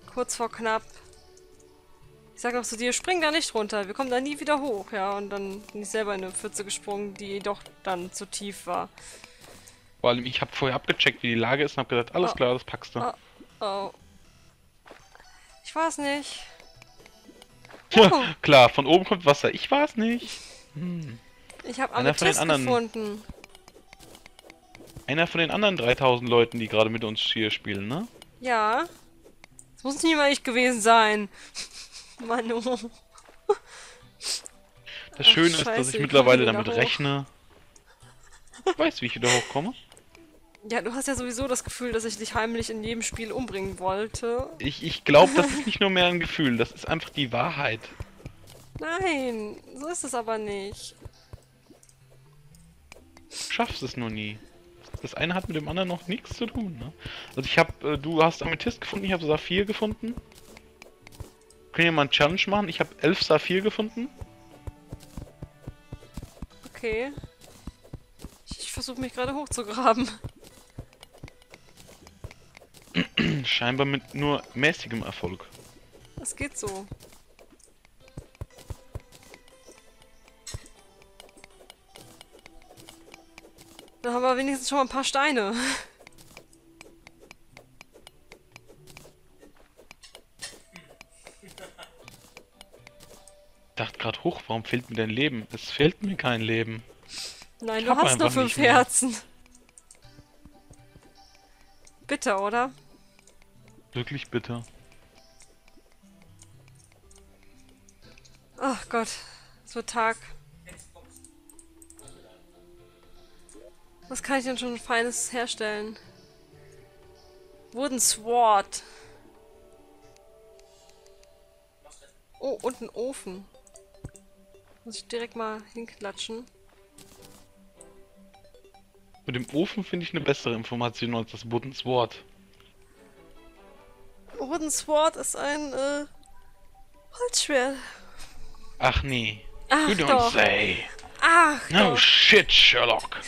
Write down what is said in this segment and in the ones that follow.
Kurz vor knapp. Ich sag noch zu dir, spring da nicht runter, wir kommen da nie wieder hoch, ja. Und dann bin ich selber in eine Pfütze gesprungen, die doch dann zu tief war. Vor allem, ich habe vorher abgecheckt, wie die Lage ist und habe gesagt, alles Oh, klar, das packst du. oh, oh. Ich weiß nicht. Ja, Oh, klar, von oben kommt Wasser. Ich war's nicht. Hm. ich habe Einer von den Amethyst anderen, gefunden. einer von den anderen 3000 Leuten, die gerade mit uns hier spielen, ne? Ja. Das muss nicht mal ich gewesen sein. Manu. Das Ach, Schöne ist, dass scheiße, ich wie komme ich mittlerweile denn da damit hoch? rechne. Ich weiß, wie ich wieder hochkomme. Ja, du hast ja sowieso das Gefühl, dass ich dich heimlich in jedem Spiel umbringen wollte. Ich glaube, das ist nicht nur mehr ein Gefühl, das ist einfach die Wahrheit. Nein, so ist es aber nicht. Du schaffst es nur nie. Das eine hat mit dem anderen noch nichts zu tun, ne? Also ich habe, du hast Amethyst gefunden, ich habe Saphir gefunden. Können wir mal einen Challenge machen? Ich habe 11 Saphir gefunden. Okay. Ich versuche mich gerade hochzugraben. Scheinbar mit nur mäßigem Erfolg. Das geht so. Dann haben wir wenigstens schon mal ein paar Steine. Ich dachte gerade hoch, warum fehlt mir dein Leben? Es fehlt mir kein Leben. Nein, Ich du habe hast nur einfach 5 nicht mehr. Herzen. Bitter, oder? Wirklich bitter. Ach Gott. Es wird Tag. Was kann ich denn schon Feines herstellen? Wooden Sword. Oh, und ein Ofen. Muss ich direkt mal hinklatschen. Mit dem Ofen finde ich eine bessere Information als das Wooden Sword. Wooden Sword ist ein, Holzschwert. Ach nee. You Ach don't doch. say. Ach No doch. shit, Sherlock.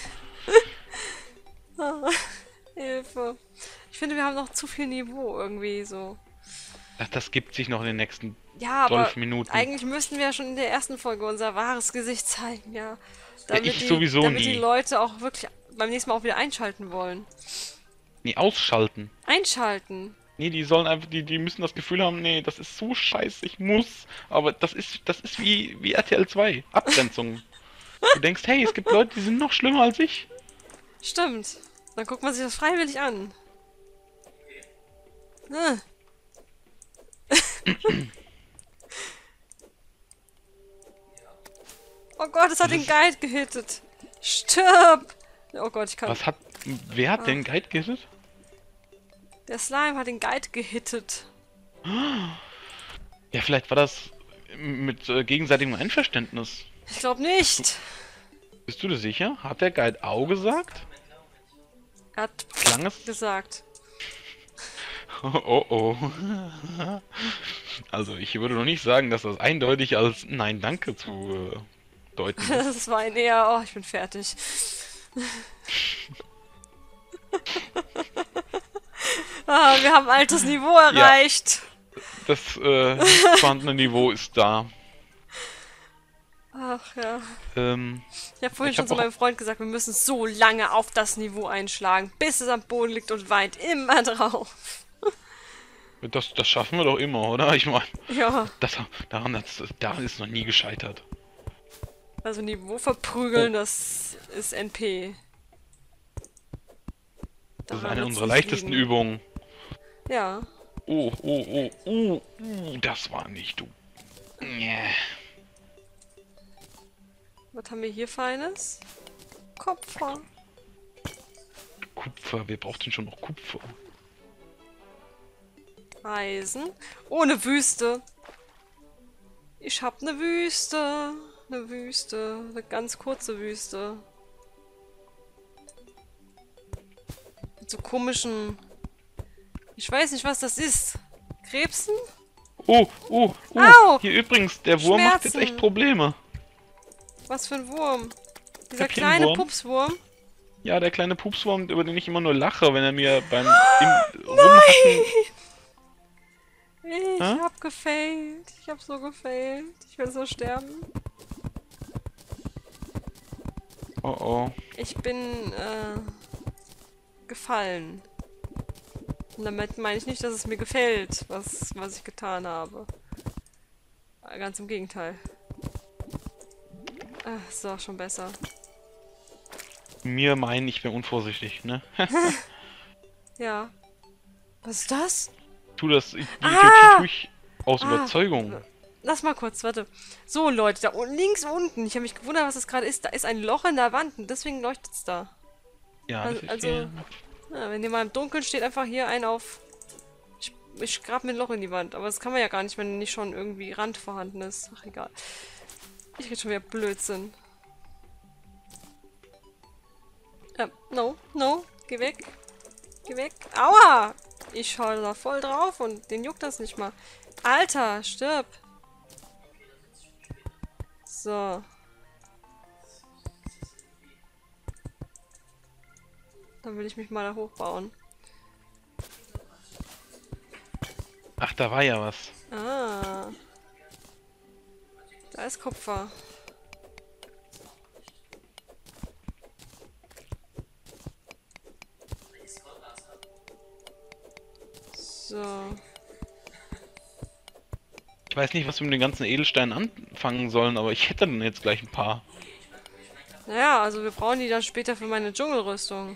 Hilfe. Ich finde, wir haben noch zu viel Niveau irgendwie so. Ach, das gibt sich noch in den nächsten Ja, aber 12 Minuten. eigentlich müssten wir ja schon in der ersten Folge unser wahres Gesicht zeigen, ja. Ja, ich sowieso Damit die nie. Leute auch wirklich beim nächsten Mal auch wieder einschalten wollen. Nee, ausschalten. Einschalten. Nee, die sollen einfach, die müssen das Gefühl haben, nee, das ist so scheiße, ich muss. Aber das ist wie RTL 2. Abgrenzung. Du denkst, hey, es gibt Leute, die sind noch schlimmer als ich. Stimmt. Dann guckt man sich das freiwillig an. Ah. Oh Gott, es hat den Guide gehittet. Stirb! Oh Gott, ich kann. Wer hat den Guide gehittet? Der Slime hat den Guide gehittet. Ja, vielleicht war das mit gegenseitigem Einverständnis. Ich glaube nicht. Bist du dir sicher? Hat der Guide Au gesagt? Er hat Klang es? gesagt. Oh oh. Also ich würde noch nicht sagen, dass das eindeutig als Nein, danke zu deuten ist. Das war ein eher. Oh, ich bin fertig. Ah, wir haben altes Niveau erreicht. Das vorhandene Niveau ist da. Ach ja. Ich habe vorhin Ich schon habe zu auch... meinem Freund gesagt, wir müssen so lange auf das Niveau einschlagen, bis es am Boden liegt und weint immer drauf. Das schaffen wir doch immer, oder? Ich meine, Ja, daran ist noch nie gescheitert. also Niveau verprügeln, Oh. das ist NP. Das ist Daran eine wird's unserer nicht leichtesten liegen. Übungen. Ja. Das war nicht du. Nee. Was haben wir hier Feines? Kupfer. Kupfer, wer braucht denn schon noch Kupfer? Eisen. Oh, eine Wüste. Ich hab eine Wüste. Eine Wüste. Eine ganz kurze Wüste. Mit so komischen... Ich weiß nicht, was das ist. Krebsen? Au! Hier übrigens, der Wurm macht jetzt echt Schmerzen. Probleme. Was für ein Wurm? Dieser kleine Kapillenwurm. Pupswurm? Ja, der kleine Pupswurm, über den ich immer nur lache, wenn er mir beim Rumhacken... Ich Hä? hab gefailt. Ich hab so gefailt. Ich will so sterben. Oh oh. Ich bin, gefallen. Und damit meine ich nicht, dass es mir gefällt, was ich getan habe. Ganz im Gegenteil. Ist doch schon besser. Mir meinen, ich bin unvorsichtig, ne? Ja. Was ist das? Tu das, die Ah! tue ich aus Überzeugung. Lass mal kurz, warte. So, Leute, da unten, links unten. Ich habe mich gewundert, was das gerade ist. Da ist ein Loch in der Wand und deswegen leuchtet es da. Ja, das ist Also, hier. ja, wenn ihr mal im Dunkeln steht, einfach hier ein auf... Ich grab mir ein Loch in die Wand. Aber das kann man ja gar nicht, wenn nicht schon irgendwie Rand vorhanden ist. Ach, egal. Ich rede schon wieder Blödsinn. No, no. Geh weg. Geh weg. Aua! Ich schaue da voll drauf und den juckt das nicht mal. Alter, stirb. So. Dann will ich mich mal da hochbauen. Ach, da war ja was. Ah. Da ist Kupfer. So. Ich weiß nicht, was wir mit den ganzen Edelsteinen anfangen sollen, aber ich hätte dann jetzt gleich ein paar. Naja, also wir brauchen die dann später für meine Dschungelrüstung.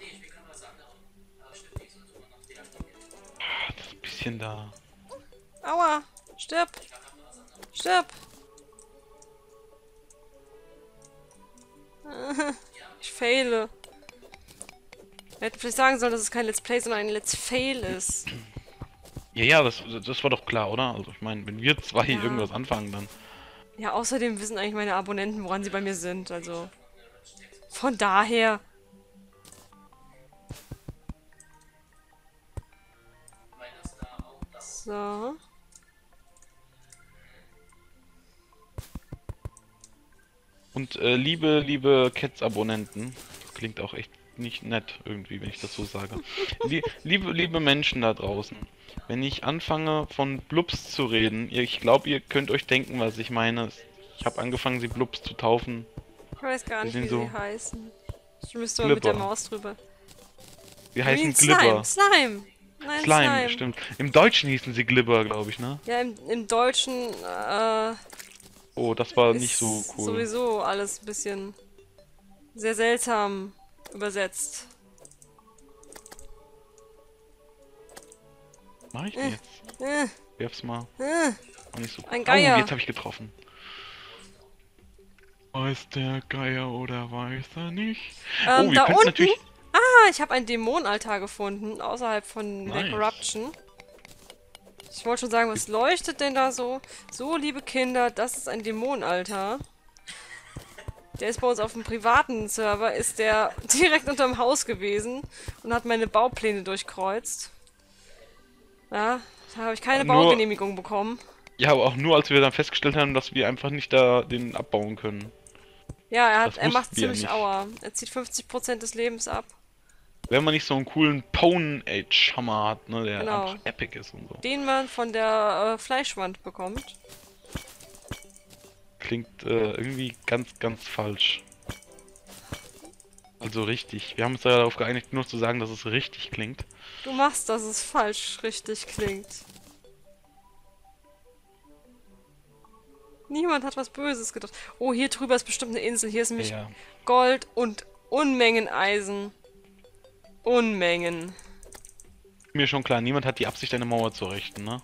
Das ist ein bisschen da. Aua! Stirb! Stirb! Ich faile. Wir hätten vielleicht sagen sollen, dass es kein Let's Play, sondern ein Let's Fail ist. Ja, das war doch klar, oder? Also ich meine, wenn wir zwei Ja. irgendwas anfangen, dann... Ja, außerdem wissen eigentlich meine Abonnenten, woran sie bei mir sind, also... Von daher... So... Und liebe Cats-Abonnenten, das klingt auch echt nicht nett irgendwie, wenn ich das so sage. Liebe Menschen da draußen, wenn ich anfange von Blubs zu reden, ich glaube, ihr könnt euch denken, was ich meine. Ich habe angefangen, sie Blubs zu taufen. Ich weiß gar Die nicht, sind wie so sie heißen. Ich müsste mal mit der Glibber. Maus drüber. Sie heißen Slime! Glibber. Slime! Nein, Slime, stimmt. Im Deutschen hießen sie Glibber, glaube ich, ne? Ja, im Deutschen, Oh, das war ist nicht so cool. sowieso alles ein bisschen sehr seltsam übersetzt. Was mach ich denn jetzt? Äh, Werf's mal. War nicht so cool. Ein Geier. Oh, jetzt habe ich getroffen. Weiß der Geier oder weiß er nicht? Oh, ihr da könnt unten? natürlich... Ah, ich habe einen Dämonenaltar gefunden, außerhalb von der Nice. Corruption. Ich wollte schon sagen, was leuchtet denn da so? So, liebe Kinder, das ist ein Dämonenaltar. Der ist bei uns auf dem privaten Server, ist der direkt unterm Haus gewesen und hat meine Baupläne durchkreuzt. Ja, da habe ich keine Nur- Baugenehmigung bekommen. Ja, aber auch nur, als wir dann festgestellt haben, dass wir einfach nicht da den abbauen können. Ja, Das er macht wussten wir ziemlich nicht. Aua. Er zieht 50% des Lebens ab. Wenn man nicht so einen coolen Pwn Age Hammer hat, ne, der Genau. einfach epic ist und so. Den man von der Fleischwand bekommt. Klingt irgendwie ganz falsch. Also richtig. Wir haben uns ja darauf geeinigt, nur zu sagen, dass es richtig klingt. Du machst, dass es falsch richtig klingt. Niemand hat was Böses gedacht. Oh, hier drüber ist bestimmt eine Insel. Hier ist nämlich Ja. Gold und Unmengen Eisen. Unmengen. Mir schon klar, niemand hat die Absicht, eine Mauer zu errichten, ne?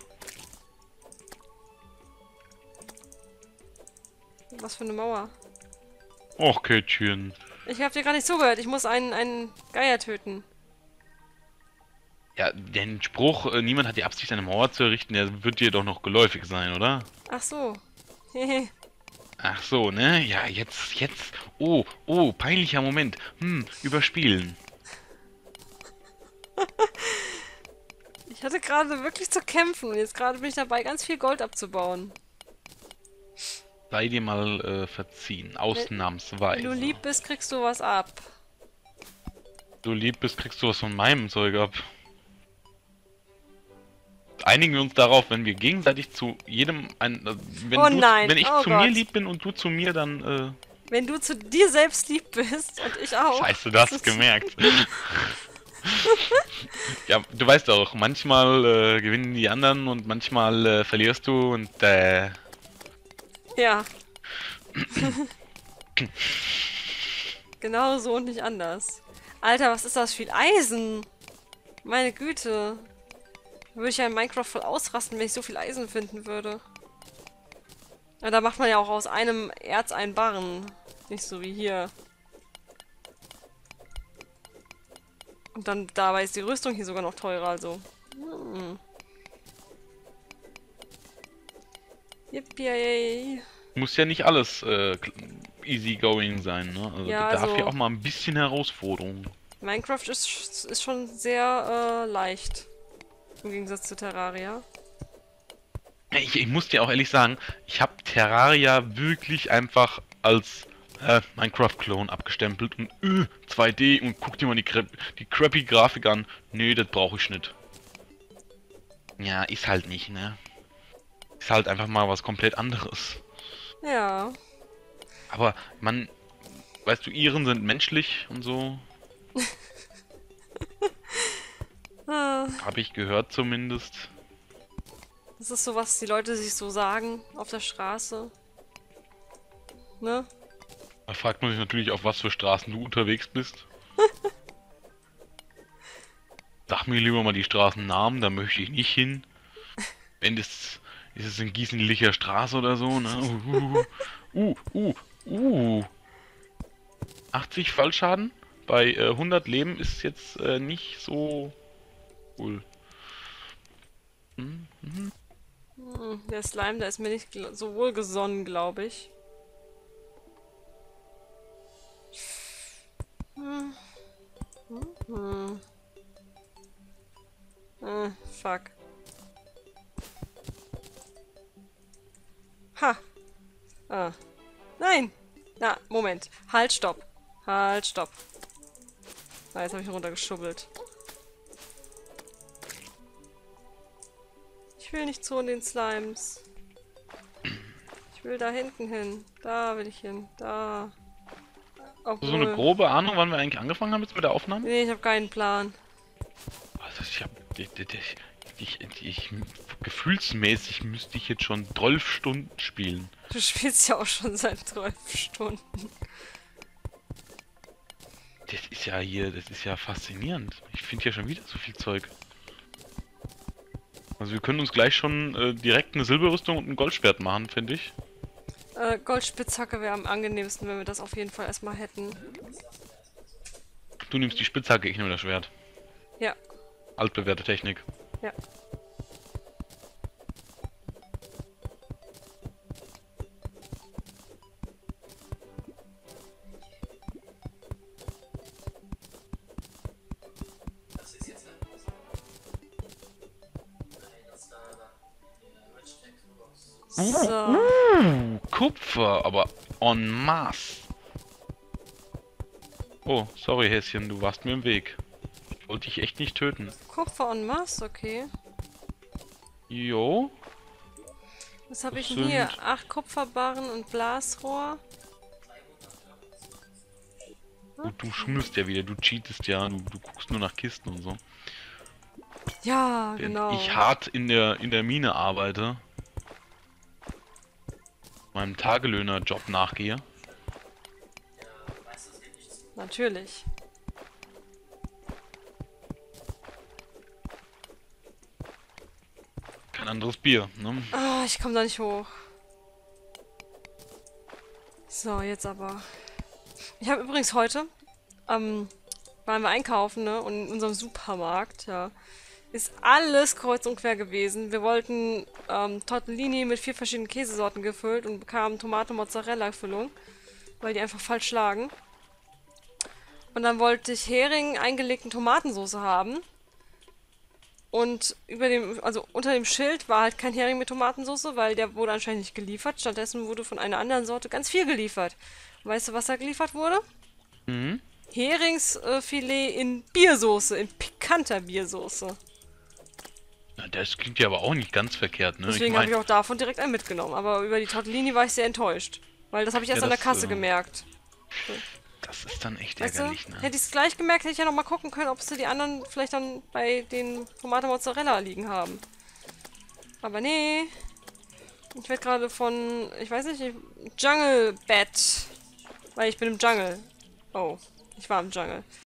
Was für eine Mauer. Och, Kätchen. Ich hab dir gar nicht zugehört. Ich muss einen Geier töten. Ja, den Spruch, niemand hat die Absicht, eine Mauer zu errichten, der wird dir doch noch geläufig sein, oder? Ach so. Hehe. Ach so, ne? Ja, jetzt. Oh, peinlicher Moment. Überspielen. Ich hatte gerade wirklich zu kämpfen und jetzt gerade bin ich dabei, ganz viel Gold abzubauen. Sei dir mal verziehen, ausnahmsweise. Wenn du lieb bist, kriegst du was ab. Du lieb bist, kriegst du was von meinem Zeug ab. Einigen wir uns darauf, wenn wir gegenseitig zu jedem Oh nein, wenn ich oh zu Gott. mir lieb bin und du zu mir, dann Wenn du zu dir selbst lieb bist und ich auch. Scheiße, du hast es gemerkt. Ja, du weißt auch, manchmal gewinnen die anderen und manchmal verlierst du und Ja. Genau so und nicht anders. Alter, was ist das? Viel Eisen! Meine Güte. Würde ich ja in Minecraft voll ausrasten, wenn ich so viel Eisen finden würde. Ja, da macht man ja auch aus einem Erz einen Barren. Nicht so wie hier. Und dann dabei ist die Rüstung hier sogar noch teurer, also. Yippie. muss ja nicht alles easy going sein, ne? Also Ja, da darf also- ja auch mal ein bisschen Herausforderung. Minecraft ist schon sehr leicht. Im Gegensatz zu Terraria. Ich muss dir auch ehrlich sagen, ich habe Terraria wirklich einfach als Minecraft-Clone abgestempelt und 2D und guck dir mal die crappy Grafik an. Nee, das brauche ich nicht. Ja, ist halt nicht, ne? Ist halt einfach mal was komplett anderes. Ja. Aber weißt du, Iren sind menschlich und so. Habe ich gehört zumindest. Das ist so, was die Leute sich so sagen auf der Straße. Ne? Da fragt man sich natürlich, auf was für Straßen du unterwegs bist. Sag mir lieber mal die Straßennamen, da möchte ich nicht hin. Wenn das ist es in Gießenlicher Straße oder so, ne? 80 Fallschaden bei 100 Leben ist jetzt nicht so cool. Der Slime, der ist mir nicht so wohlgesonnen, glaube ich. Fuck. Ha! Ah. Nein! Na, Moment. Halt, stopp. Halt, stopp. Ah, jetzt habe ich runtergeschubbelt. Ich will nicht zu den Slimes. Ich will da hinten hin. Da will ich hin. Da. Hast du so eine grobe Ahnung, wann wir eigentlich angefangen haben jetzt mit der Aufnahme? Nee, ich habe keinen Plan. Also gefühlsmäßig müsste ich jetzt schon 12 Stunden spielen. Du spielst ja auch schon seit 12 Stunden. Das ist ja faszinierend. Ich finde ja schon wieder so viel Zeug. Also wir können uns gleich schon direkt eine Silberrüstung und ein Goldschwert machen, finde ich. Goldspitzhacke wäre am angenehmsten, wenn wir das auf jeden Fall erstmal hätten. Du nimmst die Spitzhacke, ich nehme das Schwert. Ja. Altbewährte Technik. Ja. So. Kupfer, aber en masse. Oh, sorry Häschen, du warst mir im Weg. Ich wollte dich echt nicht töten. Kupfer en masse, okay. Jo. Was habe ich Das denn hier? sind- 8 Kupferbarren und Blasrohr. Du schummelst ja wieder, du cheatest ja, du guckst nur nach Kisten und so. Ja, Während genau. ich hart in der Mine arbeite. Meinem Tagelöhner-Job nachgehe. Natürlich. Kein anderes Bier, ne? Ah, ich komme da nicht hoch. So, jetzt aber. Ich habe übrigens heute, waren wir einkaufen, ne? Und in unserem Supermarkt, ja, ist alles kreuz und quer gewesen. Wir wollten Tortellini mit 4 verschiedenen Käsesorten gefüllt und bekamen Tomate-Mozzarella-Füllung, weil die einfach falsch lagen. Und dann wollte ich Hering eingelegten Tomatensauce haben. Und unter dem Schild war halt kein Hering mit Tomatensauce, weil der wurde anscheinend nicht geliefert. Stattdessen wurde von einer anderen Sorte ganz viel geliefert. Und weißt du, was da geliefert wurde? Mhm. Heringsfilet in Biersoße, in pikanter Biersoße. Na, das klingt ja aber auch nicht ganz verkehrt, ne? Deswegen ich habe ich mein, auch davon direkt einen mitgenommen. Aber über die Tortellini war ich sehr enttäuscht. Weil das habe ich erst ja, an der das, Kasse gemerkt. das ist dann echt Weißt du, ärgerlich, ne? hätte ich es gleich gemerkt, hätte ich ja noch mal gucken können, ob sie die anderen vielleicht dann bei den Tomate Mozzarella liegen haben. Aber nee. Ich werde gerade von, ich weiß nicht, Jungle Bat. Weil ich bin im Jungle. Oh, ich war im Jungle.